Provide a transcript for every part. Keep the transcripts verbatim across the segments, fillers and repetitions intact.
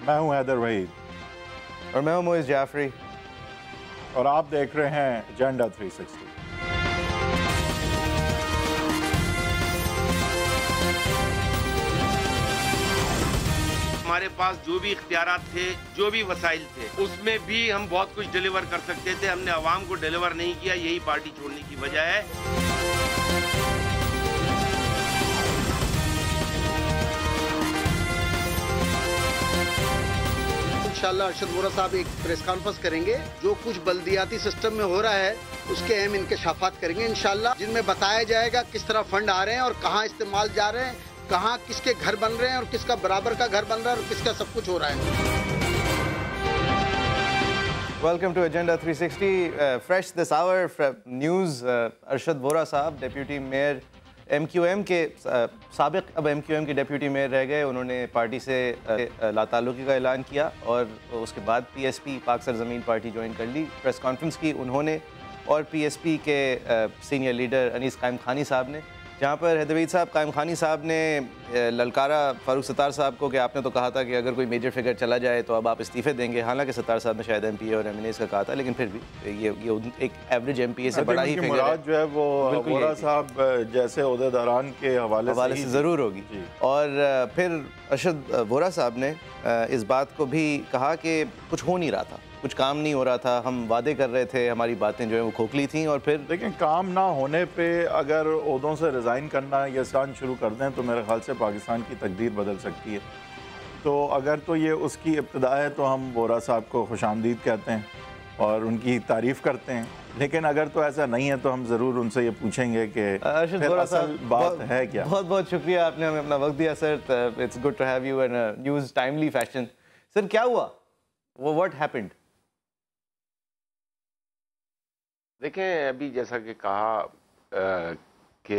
मैं हूं हैदर वहीद और मैं हूं मोइज़ जाफरी और आप देख रहे हैं एजेंडा थ्री सिक्सटी। हमारे पास जो भी इख्तियारात थे, जो भी वसाइल थे, उसमें भी हम बहुत कुछ डिलीवर कर सकते थे। हमने अवाम को डिलीवर नहीं किया, यही पार्टी छोड़ने की वजह है। इंशाअल्लाह अरशद वोरा साहब एक प्रेस कॉन्फ्रेंस करेंगे। जो कुछ बल्दियाती सिस्टम में हो रहा है उसके अहम इंकशाफात करेंगे इंशाअल्लाह, जिनमें बताया जाएगा किस तरह फंड आ रहे हैं और कहाँ इस्तेमाल जा रहे हैं, कहाँ किसके घर बन रहे हैं और किसका बराबर का घर बन रहा है और किसका सब कुछ हो रहा है। Welcome to agenda three sixty. Fresh this hour news. Arshad Vora साहब deputy mayor M Q M के साबिक अब एम क्यू एम के डिप्यूटी मेयर रह गए। उन्होंने पार्टी से लाताल्लुकी का ऐलान किया और उसके बाद पी एस पी पाक सरजमीन पार्टी ज्वाइन कर ली। प्रेस कॉन्फ्रेंस की उन्होंने और पी एस पी के senior leader Anis Qaimkhani साहब ने, जहाँ पर हैदरवीद साहब कायम खानी साहब ने ललकारा फारूक सत्तार साहब को कि आपने तो कहा था कि अगर कोई मेजर फिगर चला जाए तो अब आप इस्तीफ़े देंगे। हालांकि सत्तार साहब ने शायद एम पी ए और एम एन ए का कहा था, लेकिन फिर भी ये ये एक एवरेज एम पी ए से बड़ा ही फिगर है जो है वो वोरा साहब जैसे ओहदेदारान के हवाले हवाले से ज़रूर होगी। और फिर अरशद वोरा साहब ने इस बात को भी कहा कि कुछ हो नहीं रहा था, कुछ काम नहीं हो रहा था, हम वादे कर रहे थे, हमारी बातें जो है वो खोखली थीं। और फिर लेकिन काम ना होने पे अगर ओहदों से रिज़ाइन करना या स्टान शुरू कर दें तो मेरे ख्याल से पाकिस्तान की तकदीर बदल सकती है। तो अगर तो ये उसकी इब्तिदा है तो हम वोरा साहब को खुशामदीद कहते हैं और उनकी तारीफ़ करते हैं, लेकिन अगर तो ऐसा नहीं है तो हम ज़रूर उनसे ये पूछेंगे कि अरशद वोरा साहब बात है क्या। बहुत बहुत शुक्रिया, आपने हमें अपना वक्त दिया sir. It's good to have you in news timely fashion. Sir क्या हुआ, वो व्हाट हैपेंड? देखें, अभी जैसा कि कहा कि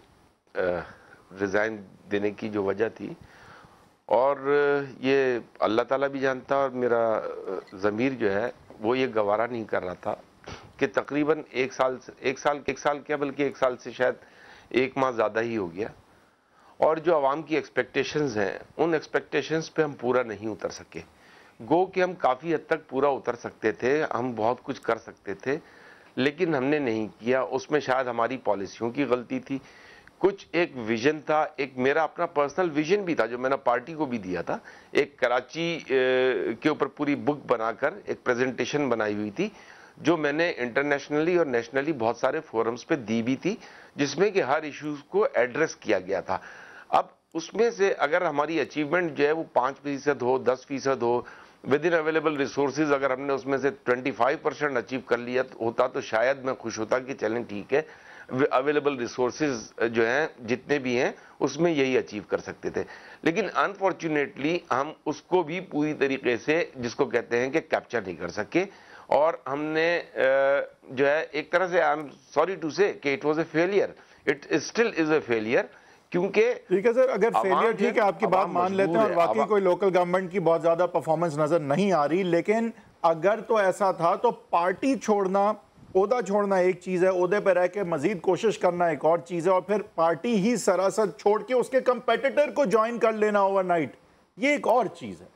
रिज़ाइन देने की जो वजह थी, और ये अल्लाह ताला भी जानता और मेरा ज़मीर जो है वो ये गवारा नहीं कर रहा था कि तकरीबन एक साल से एक साल एक साल क्या बल्कि एक साल से शायद एक माह ज़्यादा ही हो गया, और जो आवाम की एक्सपेक्टेशंस हैं उन एक्सपेक्टेशंस पे हम पूरा नहीं उतर सके। गो कि हम काफ़ी हद तक पूरा उतर सकते थे, हम बहुत कुछ कर सकते थे, लेकिन हमने नहीं किया। उसमें शायद हमारी पॉलिसियों की गलती थी, कुछ एक विजन था, एक मेरा अपना पर्सनल विजन भी था जो मैंने पार्टी को भी दिया था। एक कराची के ऊपर पूरी बुक बनाकर एक प्रेजेंटेशन बनाई हुई थी जो मैंने इंटरनेशनली और नेशनली बहुत सारे फोरम्स पे दी भी थी, जिसमें कि हर इश्यूज को एड्रेस किया गया था। अब उसमें से अगर हमारी अचीवमेंट जो है वो पाँच फीसद हो, दस फीसद हो, विद इन अवेलेबल रिसोर्सेज अगर हमने उसमें से पच्चीस परसेंट अचीव कर लिया होता तो शायद मैं खुश होता कि चलें ठीक है, अवेलेबल रिसोर्सेज जो हैं जितने भी हैं उसमें यही अचीव कर सकते थे। लेकिन अनफॉर्चुनेटली हम उसको भी पूरी तरीके से जिसको कहते हैं कि कैप्चर नहीं कर सके, और हमने जो है एक तरह से I am sorry to say कि it was a failure, it still is a failure. क्योंकि ठीक है सर, अगर फेलियर ठीक है आपकी बात मान लेते हैं और वाकई कोई लोकल गवर्नमेंट की बहुत ज्यादा परफॉर्मेंस नजर नहीं आ रही, लेकिन अगर तो ऐसा था तो पार्टी छोड़ना, ओहदा छोड़ना एक चीज है, ओहदे पर रह के मजीद कोशिश करना एक और चीज है, और फिर पार्टी ही सरासर छोड़ के उसके कंपेटिटर को ज्वाइन कर लेना ओवरनाइट, ये एक और चीज है।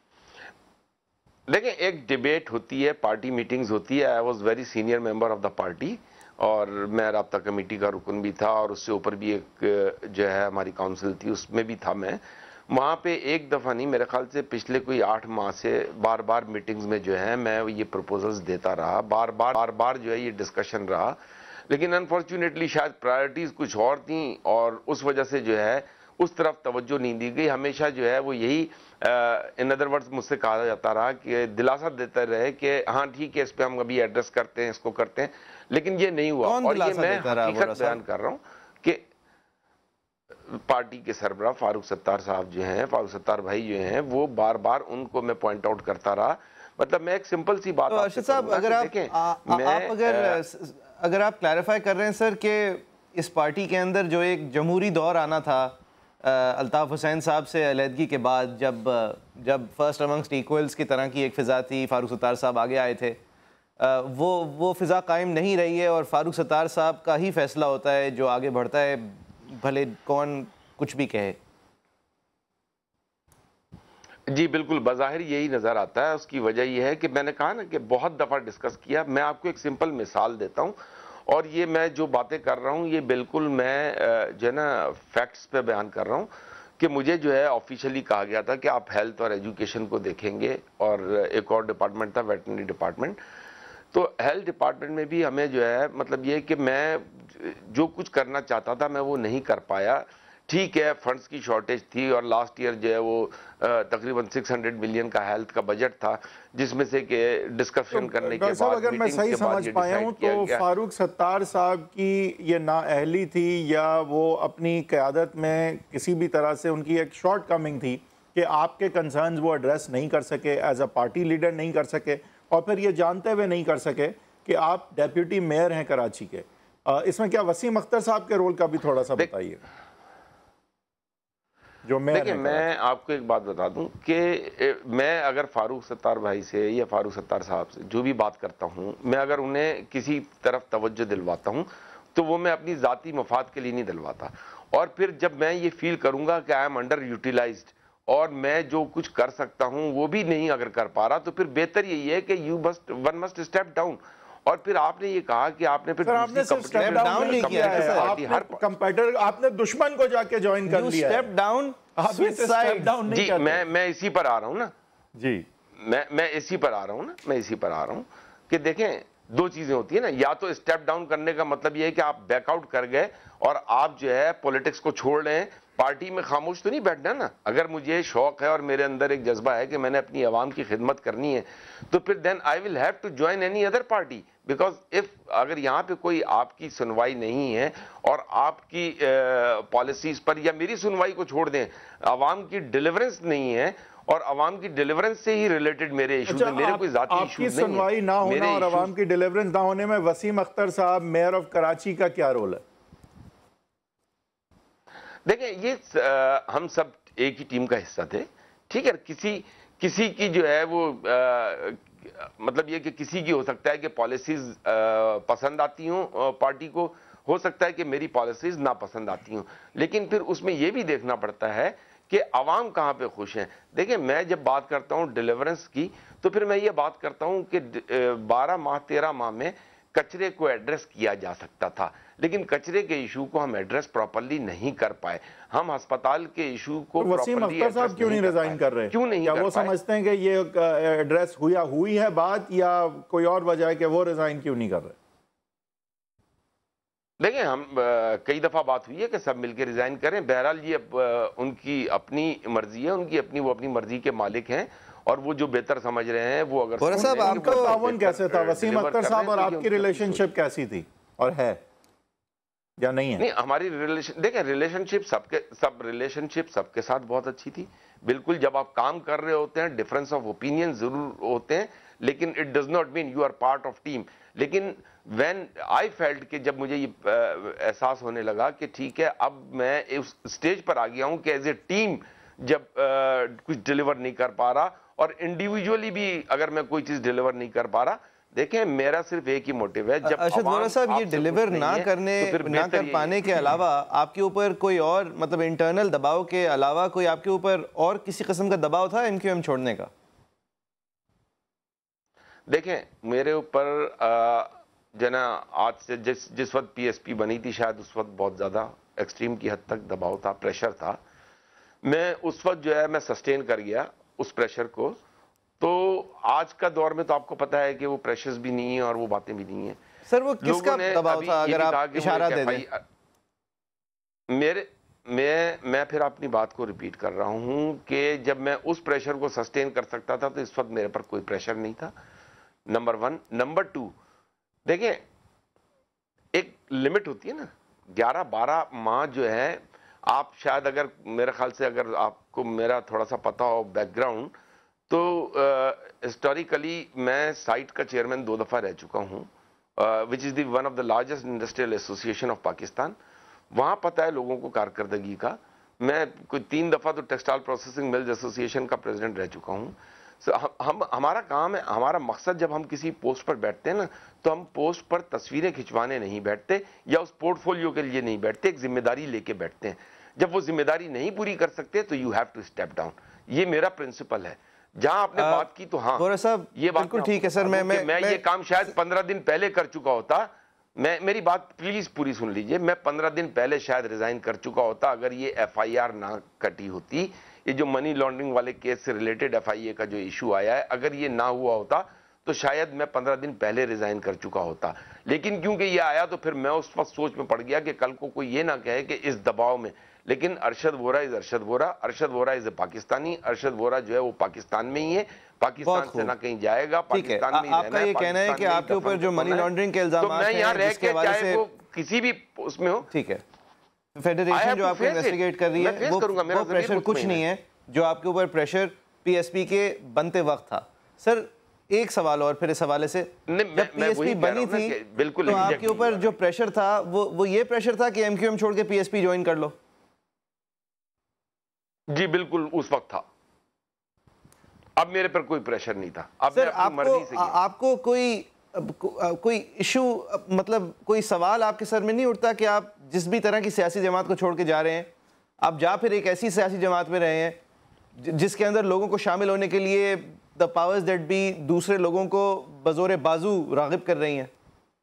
देखिए, एक डिबेट होती है, पार्टी मीटिंग्स होती है। I was very senior member of the party और मैं राब्ता कमेटी का रुकन भी था, और उससे ऊपर भी एक जो है हमारी काउंसिल थी उसमें भी था मैं। वहाँ पे एक दफ़ा नहीं, मेरे ख्याल से पिछले कोई आठ माह से बार बार मीटिंग्स में जो है मैं ये प्रपोजल्स देता रहा, बार बार बार बार जो है ये डिस्कशन रहा, लेकिन अनफॉर्चुनेटली शायद प्रायोरिटीज़ कुछ और थी और उस वजह से जो है उस तरफ तवज्जो नहीं दी गई। हमेशा जो है वो यही इन अदर वर्ड्स मुझसे कहा जाता रहा कि दिलासा देते रहे कि हाँ ठीक है, इस पर हम अभी एड्रेस करते हैं, इसको करते हैं, लेकिन ये नहीं हुआ। और ये मैं हकीकत बयान कर रहा हूँ कि पार्टी के सरबराह फारूक सत्तार साहब जो हैं, फारूक सत्तार भाई जो हैं, वो बार बार उनको मैं पॉइंट आउट करता रहा। मतलब मैं एक सिंपल सी बात, तो अरशद साहब अगर आप आप अगर अगर आप क्लैरिफाई कर रहे हैं सर कि इस पार्टी के अंदर जो एक जमहूरी दौर आना था अल्ताफ़ हुसैन साहब से अलहदगी के बाद, जब जब फर्स्ट अमंगस्ट इक्वल्स की तरह की एक फ़िज़ा थी, फारूक सत्तार साहब आगे आए थे, वो वो फ़िज़ा कायम नहीं रही है और फारूक सत्तार साहब का ही फैसला होता है जो आगे बढ़ता है, भले कौन कुछ भी कहे। जी बिल्कुल, बज़ाहिर यही नज़र आता है। उसकी वजह यह है कि मैंने कहा ना कि बहुत दफ़ा डिस्कस किया। मैं आपको एक सिंपल मिसाल देता हूँ, और ये मैं जो बातें कर रहा हूँ ये बिल्कुल मैं जो है ना फैक्ट्स पे बयान कर रहा हूँ कि मुझे जो है ऑफिशियली कहा गया था कि आप हेल्थ और एजुकेशन को देखेंगे, और एक और डिपार्टमेंट था वेटरनरी डिपार्टमेंट। तो हेल्थ डिपार्टमेंट में भी हमें जो है मतलब ये कि मैं जो कुछ करना चाहता था मैं वो नहीं कर पाया। ठीक है, फंड्स की शॉर्टेज थी, और लास्ट ईयर जो है वो तकरीबन छह सौ मिलियन का हेल्थ का बजट था, जिसमें से कि डिस्कशन तो करने के बाद अगर मैं सही समझ पाया हूं तो फारूक सत्तार साहब की ये नाअहली थी, या वो अपनी क़यादत में किसी भी तरह से उनकी एक शॉर्ट कमिंग थी कि आपके कंसर्न्स वो एड्रेस नहीं कर सके, एज अ पार्टी लीडर नहीं कर सके, और फिर ये जानते हुए नहीं कर सके कि आप डेप्यूटी मेयर हैं कराची के। इसमें क्या वसीम अख्तर साहब के रोल का भी थोड़ा सा बताइए जो मैं देखिए, मैं आपको एक बात बता दूं कि मैं अगर फारूक सत्तार भाई से या फारूक सत्तार साहब से जो भी बात करता हूं, मैं अगर उन्हें किसी तरफ तवज्जो दिलवाता हूं तो वो मैं अपनी ज़ाती मफाद के लिए नहीं दिलवाता। और फिर जब मैं ये फील करूंगा कि आई एम अंडर यूटिलाइज्ड और मैं जो कुछ कर सकता हूं वो भी नहीं अगर कर पा रहा, तो फिर बेहतर यही है कि you must one must step down. और फिर आपने ये कहा कि आपने फिर आपने स्टेप डाउन नहीं किया है, आपने कंपेटिटर, आपने दुश्मन को जाके ज्वाइन कर लिया। स्टेप डाउन, आपने स्टेप डाउन नहीं जी, मैं मैं इसी पर आ रहा हूं ना जी, मैं मैं इसी पर आ रहा हूं ना मैं इसी पर आ रहा हूं कि देखें, दो चीजें होती है ना, या तो स्टेप डाउन करने का मतलब ये है कि आप बैकआउट कर गए और आप जो है पॉलिटिक्स को छोड़ रहे हैं। पार्टी में खामोश तो नहीं बैठना ना। अगर मुझे शौक है और मेरे अंदर एक जज्बा है कि मैंने अपनी आवाम की खिदमत करनी है, तो फिर then I will have to join any other party, because if अगर यहाँ पे कोई आपकी सुनवाई नहीं है और आपकी पॉलिसीज पर, या मेरी सुनवाई को छोड़ दें, आवाम की डिलीवरेंस नहीं है और आवाम की डिलीवरेंस से ही रिलेटेड मेरे इश्यूज हैं, मेरे कोई जाती इश्यूज नहीं है। आपकी सुनवाई ना होना और आवाम की डिलीवरेंस ना होने में वसीम अख्तर साहब मेयर ऑफ कराची का क्या रोल है? देखें, ये आ, हम सब एक ही टीम का हिस्सा थे, ठीक है। किसी किसी की जो है वो आ, मतलब ये कि किसी की हो सकता है कि पॉलिसीज पसंद आती हों पार्टी को, हो सकता है कि मेरी पॉलिसीज ना पसंद आती हों, लेकिन फिर उसमें यह भी देखना पड़ता है कि अवाम कहाँ पे खुश हैं। देखिए, मैं जब बात करता हूँ डिलीवरेंस की, तो फिर मैं ये बात करता हूँ कि बारह माह तेरह माह में कचरे को एड्रेस किया जा सकता था, लेकिन कचरे के इशू को हम एड्रेस प्रॉपर्ली नहीं कर पाए। हम अस्पताल के इशू को तो वसीम अख्तर साहब क्यों नहीं रिजाइन कर रहे? क्यों नहीं? क्या वो समझते हैं कि ये एड्रेस हुआ हुई है बात, या कोई और वजह है कि वो रिजाइन क्यों नहीं कर रहे? देखिए, हम कई दफा बात हुई है कि सब मिलकर रिजाइन करें। बहरहाल ये उनकी अपनी मर्जी है, उनकी अपनी वो अपनी मर्जी के मालिक हैं, और वो जो बेहतर समझ रहे हैं वो अगर साहब आपका ताउन कैसे था? वसीम अख्तर साहब और आपकी रिलेशनशिप कैसी थी और है या नहीं है? नहीं, हमारी रिलेशन, देखें, रिलेशनशिप सबके सब रिलेशनशिप सबके साथ बहुत अच्छी थी। बिल्कुल, जब आप काम कर रहे होते हैं डिफरेंस ऑफ ओपिनियन जरूर होते हैं, लेकिन it does not mean you are part of team. लेकिन व्हेन आई फेल्ट कि जब मुझे ये एहसास होने लगा कि ठीक है, अब मैं उस स्टेज पर आ गया हूं कि एज ए टीम जब आ, कुछ डिलीवर नहीं कर पा रहा, और इंडिविजुअली भी अगर मैं कोई चीज डिलीवर नहीं कर पा रहा, देखें, मेरा सिर्फ एक ही मोटिव है। जब अरशद वोरा साहब ये डिलीवर ना करने तो ना कर पाने के अलावा आपके ऊपर कोई और मतलब इंटरनल दबाव के अलावा कोई आपके ऊपर और किसी किस्म का दबाव था एमक्यूएम छोड़ने का? देखें, मेरे ऊपर जना आज से जिस जिस वक्त पीएसपी बनी थी, शायद उस वक्त बहुत ज्यादा एक्सट्रीम की हद तक दबाव था, प्रेशर था। मैं उस वक्त जो है मैं सस्टेन कर गया उस प्रेशर को। तो आज का दौर में तो आपको पता है कि वो प्रेशर्स भी नहीं है और वो बातें भी नहीं है। सर, वो किसका दबाव था, अगर आप इशारा दे दें? मेरे मैं मैं फिर अपनी बात को रिपीट कर रहा हूं कि जब मैं उस प्रेशर को सस्टेन कर सकता था तो इस वक्त मेरे पर कोई प्रेशर नहीं था, नंबर वन। नंबर टू, देखें, एक लिमिट होती है ना, ग्यारह बारह माह जो है, आप शायद अगर मेरे ख्याल से अगर आपको मेरा थोड़ा सा पता हो बैकग्राउंड, तो हिस्टोरिकली uh, मैं साइट का चेयरमैन दो दफा रह चुका हूं, which is the one of the largest industrial association of Pakistan. वहां पता है लोगों को कारकर्दगी का। मैं कोई तीन दफा तो टेक्सटाइल प्रोसेसिंग मिल्स एसोसिएशन का प्रेसिडेंट रह चुका हूं। so, हम हमारा काम है, हमारा मकसद, जब हम किसी पोस्ट पर बैठते हैं ना, तो हम पोस्ट पर तस्वीरें खिंचवाने नहीं बैठते या उस पोर्टफोलियो के लिए नहीं बैठते, एक जिम्मेदारी लेके बैठते हैं। जब वो जिम्मेदारी नहीं पूरी कर सकते तो you have to step down. ये मेरा प्रिंसिपल है। जहां आपने आ, बात की तो हाँ वोरा साहब ये बात बिल्कुल ठीक है सर। मैं मैं, मैं मैं ये काम शायद पंद्रह दिन पहले कर चुका होता। मैं मेरी बात प्लीज पूरी सुन लीजिए। मैं पंद्रह दिन पहले शायद रिजाइन कर चुका होता अगर ये एफ आई आर ना कटी होती। ये जो मनी लॉन्ड्रिंग वाले केस से रिलेटेड एफ आई ए का जो इशू आया है, अगर ये ना हुआ होता तो शायद मैं पंद्रह दिन पहले रिजाइन कर चुका होता। लेकिन क्योंकि ये आया तो फिर मैं उस वक्त सोच में पड़ गया कि कल को कोई ये ना कहे कि इस दबाव में। लेकिन Arshad Vora is Arshad Vora, Arshad Vora is a Pakistani. Arshad Vora जो है वो पाकिस्तान में ही है, पाकिस्तान से ना कहीं जाएगा, पाकिस्तान में ही आपका ये कहना है कि आपके ऊपर जो मनी लॉन्ड्रिंग के इल्जाम हैं, तो मैं यहाँ रह के चाहे वो किसी भी उसमें हो, ठीक है, फेडरेशन जो आपको इन्वेस्टिगेट कर रही है वो, वो प्रेशर कुछ नहीं है जो आपके ऊपर प्रेशर पीएसपी के बनते वक्त था। सर एक सवाल और फिर इस हवाले से, जब पीएसपी बनी थी बिल्कुल तो आपके ऊपर जो प्रेशर था वो वो ये प्रेशर था कि एमक्यूएम छोड़ के पीएसपी ज्वाइन कर लो? जी बिल्कुल उस वक्त था। अब मेरे पर कोई प्रेशर नहीं था। अब सर आपको आ, आपको कोई को, कोई इशू मतलब कोई सवाल आपके सर में नहीं उठता कि आप जिस भी तरह की सियासी जमात को छोड़ के जा रहे हैं, आप जा फिर एक ऐसी सियासी जमात में रहे हैं जिसके अंदर लोगों को शामिल होने के लिए द पावर्स दैट बी दूसरे लोगों को बजोरे बाजू रागिब कर रही हैं?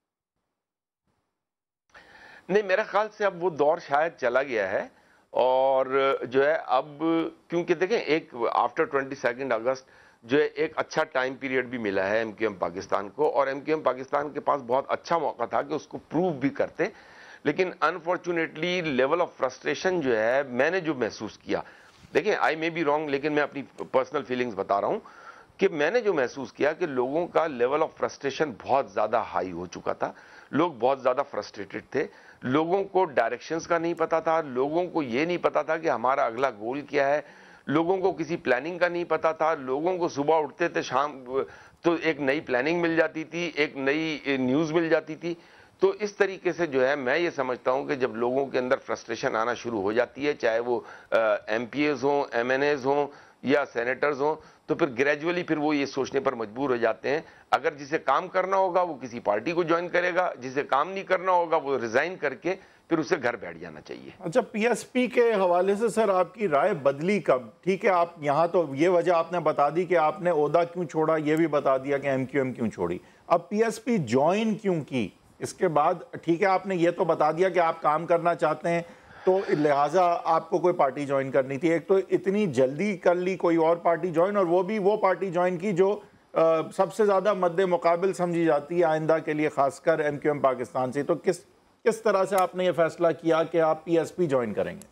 नहीं, मेरा ख्याल से अब वो दौर शायद चला गया है। और जो है अब क्योंकि देखें एक आफ्टर ट्वेंटी सेकेंड अगस्त जो है एक अच्छा टाइम पीरियड भी मिला है एमक्यूएम पाकिस्तान को, और एमक्यूएम पाकिस्तान के पास बहुत अच्छा मौका था कि उसको प्रूव भी करते। लेकिन अनफॉर्चुनेटली लेवल ऑफ फ्रस्ट्रेशन जो है मैंने जो महसूस किया, देखिए आई मे बी रॉन्ग लेकिन मैं अपनी पर्सनल फीलिंग्स बता रहा हूं कि मैंने जो महसूस किया कि लोगों का लेवल ऑफ फ्रस्ट्रेशन बहुत ज़्यादा हाई हो चुका था। लोग बहुत ज़्यादा फ्रस्ट्रेटेड थे, लोगों को डायरेक्शंस का नहीं पता था, लोगों को ये नहीं पता था कि हमारा अगला गोल क्या है, लोगों को किसी प्लानिंग का नहीं पता था। लोगों को सुबह उठते थे शाम तो एक नई प्लानिंग मिल जाती थी, एक नई न्यूज़ मिल जाती थी। तो इस तरीके से जो है मैं ये समझता हूं कि जब लोगों के अंदर फ्रस्ट्रेशन आना शुरू हो जाती है, चाहे वो एम पी एज हों, एम एन एज हों या सेनेटर्स हों, तो फिर ग्रेजुअली फिर वो ये सोचने पर मजबूर हो जाते हैं अगर जिसे काम करना होगा वो किसी पार्टी को ज्वाइन करेगा, जिसे काम नहीं करना होगा वो रिजाइन करके फिर उसे घर बैठ जाना चाहिए। अच्छा, पीएसपी के हवाले से सर आपकी राय बदली कब? ठीक है, आप यहाँ तो ये वजह आपने बता दी कि आपने ओहदा क्यों छोड़ा, ये भी बता दिया कि एमक्यूएम क्यों छोड़ी, अब पीएसपी ज्वाइन क्यों की इसके बाद? ठीक है, आपने ये तो बता दिया कि आप काम करना चाहते हैं तो लिहाजा आपको कोई पार्टी ज्वाइन करनी थी। एक तो इतनी जल्दी कर ली कोई और पार्टी ज्वाइन, और वो भी वो पार्टी ज्वाइन की जो आ, सबसे ज़्यादा मद्दे मुकाबिल समझी जाती है आइंदा के लिए, खासकर एमक्यूएम पाकिस्तान से। तो किस किस तरह से आपने ये फैसला किया कि आप पीएसपी ज्वाइन करेंगे?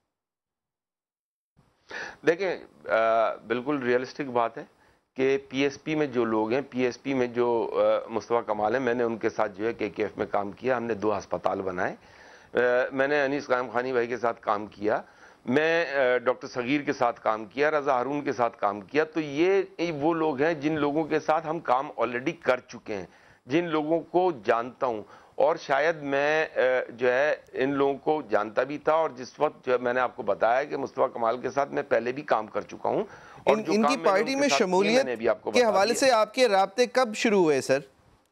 देखें, बिल्कुल रियलिस्टिक बात है कि पीएसपी में जो लोग हैं, पीएसपी में जो मुस्तफा कमाल हैं, मैंने उनके साथ जो है केकेएफ में काम किया, हमने दो अस्पताल बनाए, मैंने अनीस कायम खानी भाई के साथ काम किया, मैं डॉक्टर सगीर के साथ काम किया, रजा हारून के साथ काम किया। तो ये वो लोग हैं जिन लोगों के साथ हम काम ऑलरेडी कर चुके हैं, जिन लोगों को जानता हूं, और शायद मैं जो है इन लोगों को जानता भी था। और जिस वक्त जो मैंने आपको बताया कि मुस्तफा कमाल के साथ मैं पहले भी काम कर चुका हूं, और इन, इनकी पार्टी में शमूलियत के हवाले से आपके राब्ते कब शुरू हुए सर?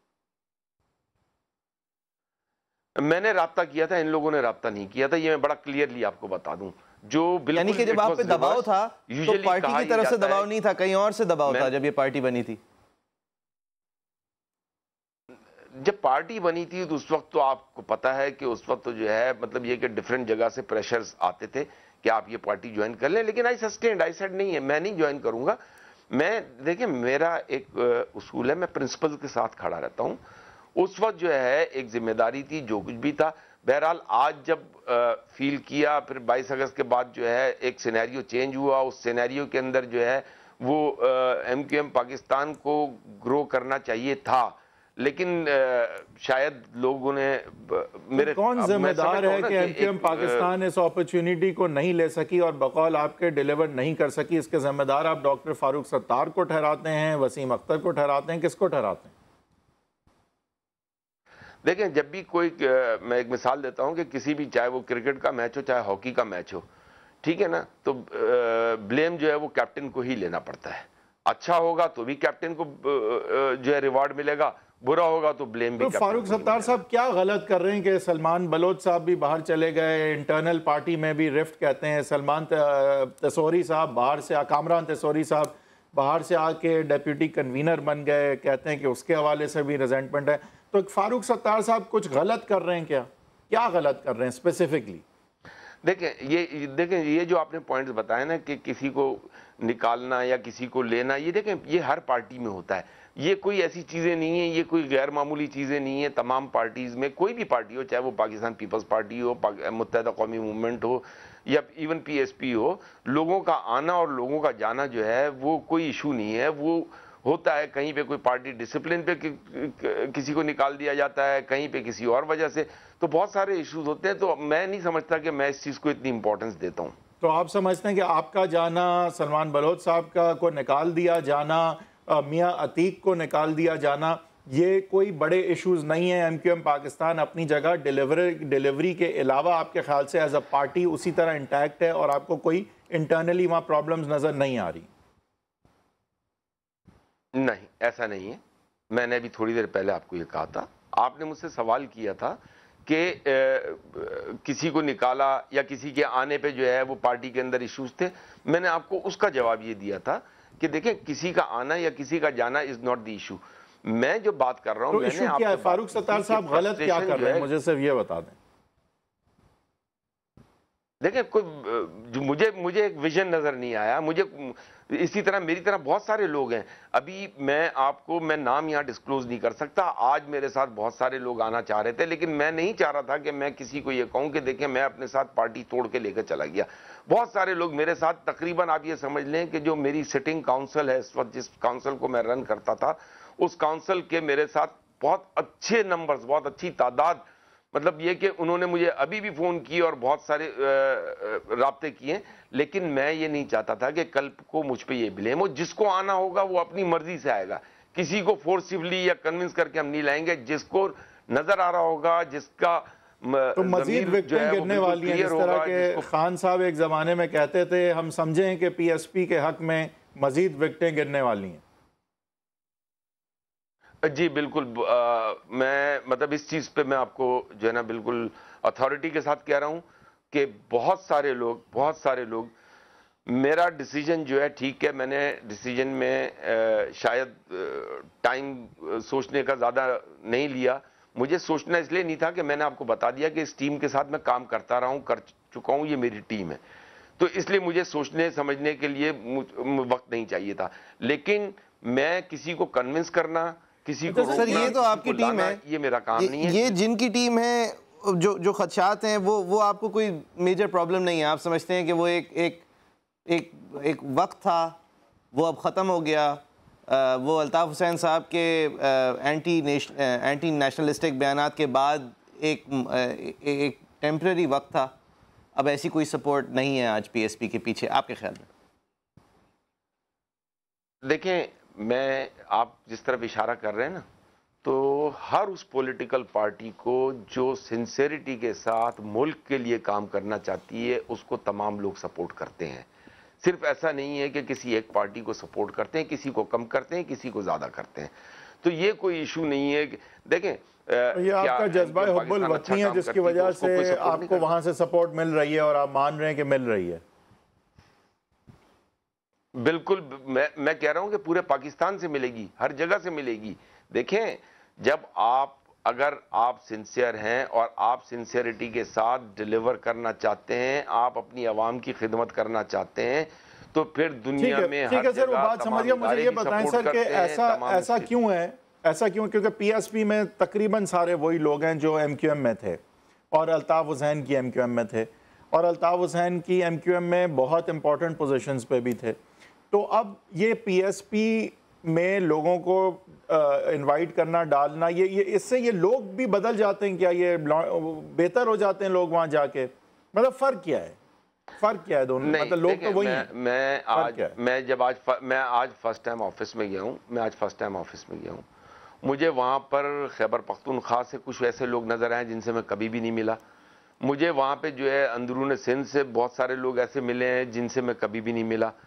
मैंने राब्ता किया था, इन लोगों ने राब्ता नहीं किया था, ये मैं बड़ा क्लियरली आपको बता दूं। जो यानी कि जब आप पे दबाव था तो पार्टी की तरफ से दबाव नहीं था, कहीं और से दबाव था जब ये पार्टी बनी थी? जब पार्टी बनी थी तो उस वक्त तो आपको पता है कि उस वक्त तो जो है मतलब ये कि डिफरेंट जगह से प्रेशर्स आते थे कि आप ये पार्टी ज्वाइन कर लें, लेकिन आई सस्टेन्ड, आई सेड नहीं है, मैं नहीं ज्वाइन करूंगा। मैं देखिए मेरा एक उसूल है, मैं प्रिंसिपल के साथ खड़ा रहता हूं। उस वक्त जो है एक जिम्मेदारी थी, जो कुछ भी था। बहरहाल आज जब आ, फील किया, फिर बाईस अगस्त के बाद जो है एक सिनेरियो चेंज हुआ, उस सिनेरियो के अंदर जो है वो एमक्यूएम पाकिस्तान को ग्रो करना चाहिए था, लेकिन आ, शायद लोगों ने मेरे तो कौन जिम्मेदार है कि एमक्यूएम पाकिस्तान इस अपॉर्चुनिटी को नहीं ले सकी और बकौल आपके डिलीवर नहीं कर सकी? इसके जिम्मेदार आप डॉक्टर फारूक सत्तार को ठहराते हैं, वसीम अख्तर को ठहराते हैं, किसको ठहराते हैं? देखें, जब भी कोई, मैं एक मिसाल देता हूं कि किसी भी, चाहे वो क्रिकेट का मैच हो चाहे हॉकी का मैच हो, ठीक है ना, तो ब्लेम जो है वो कैप्टन को ही लेना पड़ता है। अच्छा होगा तो भी कैप्टन को जो है रिवार्ड मिलेगा, बुरा होगा तो ब्लेम भी तो फारूक सत्तार साहब क्या गलत कर रहे हैं कि सलमान बलोच साहब भी बाहर चले गए, इंटरनल पार्टी में भी रिफ्ट कहते हैं, सलमान तसोरी साहब बाहर से, कामरान तसोरी साहब बाहर से आके डेप्यूटी कन्वीनर बन गए, कहते हैं कि उसके हवाले से भी रिजेंटमेंट है। तो फारूक सत्तार साहब कुछ गलत कर रहे हैं क्या? क्या गलत कर रहे हैं स्पेसिफिकली? देखें ये देखें ये जो आपने पॉइंट्स बताए ना कि किसी को निकालना या किसी को लेना, ये देखें ये हर पार्टी में होता है। ये कोई ऐसी चीज़ें नहीं है, ये कोई गैर मामूली चीज़ें नहीं है। तमाम पार्टीज़ में कोई भी पार्टी हो, चाहे वो पाकिस्तान पीपल्स पार्टी हो, मुत्तहिदा कौमी मूवमेंट हो या इवन पीएसपी हो, लोगों का आना और लोगों का जाना जो है वो कोई इशू नहीं है। वो होता है कहीं पे कोई पार्टी डिसिप्लिन पे कि, किसी को निकाल दिया जाता है, कहीं पे किसी और वजह से, तो बहुत सारे इश्यूज होते हैं। तो मैं नहीं समझता कि मैं इस चीज़ को इतनी इंपॉर्टेंस देता हूँ। तो आप समझते हैं कि आपका जाना, सलमान बलोच साहब का को निकाल दिया जाना, मियां अतीक को निकाल दिया जाना, ये कोई बड़े इश्यूज नहीं है? एमक्यूएम पाकिस्तान अपनी जगह डिलीवरी डिलीवरी के अलावा आपके ख्याल से एज अ पार्टी उसी तरह इंटैक्ट है और आपको कोई इंटरनली वहाँ प्रॉब्लम्स नज़र नहीं आ रही? नहीं, ऐसा नहीं है। मैंने अभी थोड़ी देर पहले आपको ये कहा था, आपने मुझसे सवाल किया था कि किसी को निकाला या किसी के आने पे जो है वो पार्टी के अंदर इश्यूज थे। मैंने आपको उसका जवाब ये दिया था कि देखें किसी का आना या किसी का जाना इज नॉट द इशू। मैं जो बात कर रहा हूं, तो मैंने क्या है? फारूक सत्तार साहब गलत क्या कर रहे हैं, मुझे सिर्फ ये बता दें। देखें कोई जो मुझे मुझे एक विजन नजर नहीं आया। मुझे इसी तरह मेरी तरह बहुत सारे लोग हैं। अभी मैं आपको मैं नाम यहाँ डिस्क्लोज नहीं कर सकता। आज मेरे साथ बहुत सारे लोग आना चाह रहे थे, लेकिन मैं नहीं चाह रहा था कि मैं किसी को ये कहूँ कि देखें मैं अपने साथ पार्टी तोड़ के लेकर चला गया। बहुत सारे लोग मेरे साथ, तकरीबन आप ये समझ लें कि जो मेरी सिटिंग काउंसिल है इस वक्त, जिस काउंसिल को मैं रन करता था, उस काउंसिल के मेरे साथ बहुत अच्छे नंबर्स, बहुत अच्छी तादाद, मतलब ये कि उन्होंने मुझे अभी भी फ़ोन किए और बहुत सारे राब्ते किए। लेकिन मैं ये नहीं चाहता था कि कल को मुझ पे ये ब्लेम हो। जिसको आना होगा वो अपनी मर्जी से आएगा, किसी को फोर्सिवली या कन्विंस करके हम नहीं लाएंगे। जिसको नजर आ रहा होगा, जिसका तो मजीद विक्टिम गिरने वाली है। जिस तरह के खान साहब एक ज़माने में कहते थे, हम समझें कि पीएसपी के हक में मजीद विक्टिम गिरने वाली हैं। जी बिल्कुल। आ, मैं मतलब इस चीज़ पे मैं आपको जो है ना बिल्कुल अथॉरिटी के साथ कह रहा हूँ कि बहुत सारे लोग बहुत सारे लोग मेरा डिसीजन जो है ठीक है, मैंने डिसीजन में आ, शायद टाइम सोचने का ज़्यादा नहीं लिया। मुझे सोचना इसलिए नहीं था कि मैंने आपको बता दिया कि इस टीम के साथ मैं काम करता रहा हूँ, कर चुका हूँ, ये मेरी टीम है, तो इसलिए मुझे सोचने समझने के लिए वक्त नहीं चाहिए था। लेकिन मैं किसी को कन्विंस करना, किसी को सर, ये तो आपकी टीम है, ये मेरा काम नहीं है। ये जिनकी टीम है, जो जो खदशात हैं, वो वो आपको कोई मेजर प्रॉब्लम नहीं है? आप समझते हैं कि वो एक एक एक एक वक्त था, वो अब ख़त्म हो गया? आ, वो अल्ताफ़ हुसैन साहब के आ, एंटी नेश एंटी नेशनलिस्टिक बयानात के बाद एक एक टेम्परेरी वक्त था, अब ऐसी कोई सपोर्ट नहीं है आज पीएसपी के पीछे, आपके ख्याल में? देखें, मैं आप जिस तरफ इशारा कर रहे हैं ना, तो हर उस पॉलिटिकल पार्टी को जो सिंसेरिटी के साथ मुल्क के लिए काम करना चाहती है, उसको तमाम लोग सपोर्ट करते हैं। सिर्फ ऐसा नहीं है कि किसी एक पार्टी को सपोर्ट करते हैं, किसी को कम करते हैं, किसी को ज़्यादा करते हैं। तो ये कोई इशू नहीं है। देखें, ये आपका जज्बा हुब्बुल वतनी है जिसकी वजह से आपको वहाँ से सपोर्ट मिल रही है और आप मान रहे हैं कि मिल रही है। बिल्कुल, मैं मैं कह रहा हूं कि पूरे पाकिस्तान से मिलेगी, हर जगह से मिलेगी। देखें, जब आप अगर आप सिंसियर हैं और आप सिंसियरिटी के साथ डिलीवर करना चाहते हैं, आप अपनी आवाम की खिदमत करना चाहते हैं, तो फिर दुनिया में ठीक है सर, वो बात समझिए। मुझे ये बताएं सर कि ऐसा ऐसा क्यों है, ऐसा क्यों? क्योंकि पीएसपी में तकरीबन सारे वही लोग हैं जो एमक्यूएम में थे और अल्ताफ़ हुसैन की एमक्यूएम में थे, और अल्ताफ़ हुसैन की एमक्यूएम में बहुत इंपॉर्टेंट पोजीशंस पे भी थे। तो अब ये पीएसपी में लोगों को इनवाइट करना, डालना, ये ये इससे ये लोग भी बदल जाते हैं क्या? ये बेहतर हो जाते हैं लोग वहाँ जाके? मतलब फ़र्क क्या है? फ़र्क क्या है दोनों? मतलब लोग तो वही मैं, हैं। मैं आज मैं जब आज मैं आज फर्स्ट टाइम ऑफिस में गया हूँ मैं आज फर्स्ट टाइम ऑफिस में गया हूँ मुझे वहाँ पर खैबर पख्तूनख्वा से कुछ ऐसे लोग नज़र आए जिनसे मैं कभी भी नहीं मिला। मुझे वहाँ पे जो है अंदरून सिंध से बहुत सारे लोग ऐसे मिले हैं जिनसे मैं कभी भी नहीं मिला।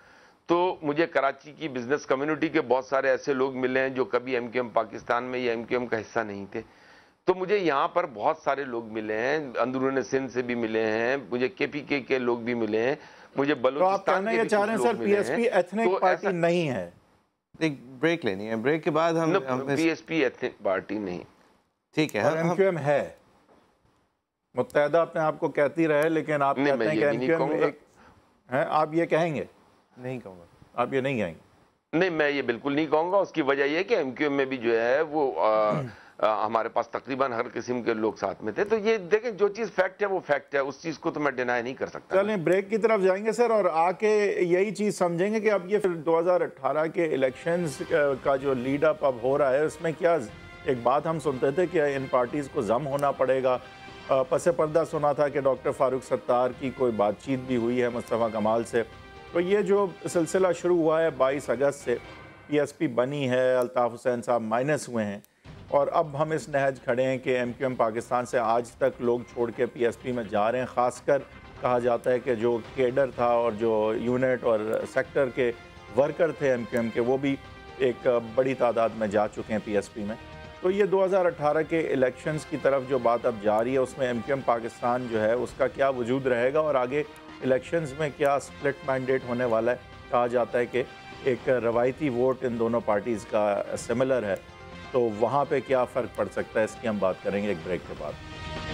तो मुझे कराची की बिजनेस कम्युनिटी के बहुत सारे ऐसे लोग मिले हैं जो कभी एमक्यूएम पाकिस्तान में या एमक्यूएम का हिस्सा नहीं थे। तो मुझे यहाँ पर बहुत सारे लोग मिले हैं, अंदरूनी सिंध से भी मिले हैं, मुझे केपीके के लोग भी मिले हैं, मुझे बलूचिस्तान के भी चाह रहे हैं सर पीएसपी एथनिक पार्टी नहीं है। एक ब्रेक लेनी है, ब्रेक के बाद हम पीएसपी एथनिक पार्टी नहीं, ठीक है। एमक्यूएम है, मुत्तहदा अपने आप को कहती रहे, लेकिन आप कहते हैं कि एमक्यूएम एक है, आप ये कहेंगे? नहीं कहूँगा। आप ये नहीं कहेंगे? नहीं, मैं ये बिल्कुल नहीं कहूँगा। उसकी वजह यह है कि एमक्यूएम में भी जो है वो आ, आ, हमारे पास तकरीबन हर किस्म के लोग साथ में थे। तो ये देखें, जो चीज़ फैक्ट है वो फैक्ट है, उस चीज़ को तो मैं डिनाई नहीं कर सकता। चलें ब्रेक की तरफ जाएंगे सर, और आके यही चीज़ समझेंगे कि अब ये फिर दो हज़ार अठारह के इलेक्शंस का जो लीड अप अब हो रहा है, उसमें क्या एक बात हम सुनते थे कि इन पार्टीज़ को जम होना पड़ेगा। पसे पर्दा सुना था कि डॉक्टर फारूक सत्तार की कोई बातचीत भी हुई है मुस्तफ़ा कमाल से। तो ये जो सिलसिला शुरू हुआ है बाईस अगस्त से, पीएसपी बनी है, अल्ताफ़ हुसैन साहब माइनस हुए हैं, और अब हम इस नहज खड़े हैं कि एमक्यूएम पाकिस्तान से आज तक लोग छोड़ के पीएसपी में जा रहे हैं। ख़ासकर कहा जाता है कि जो केडर था और जो यूनिट और सेक्टर के वर्कर थे एमक्यूएम के, वो भी एक बड़ी तादाद में जा चुके हैं पीएसपी में। तो ये दो हज़ार अठारह के इलेक्शंस की तरफ जो बात अब जा रही है, उसमें एमक्यूएम पाकिस्तान जो है उसका क्या वजूद रहेगा, और आगे इलेक्शंस में क्या स्प्लिट मैंडेट होने वाला है। कहा जाता है कि एक रवायती वोट इन दोनों पार्टीज़ का सिमिलर है, तो वहाँ पे क्या फ़र्क पड़ सकता है, इसकी हम बात करेंगे एक ब्रेक के बाद।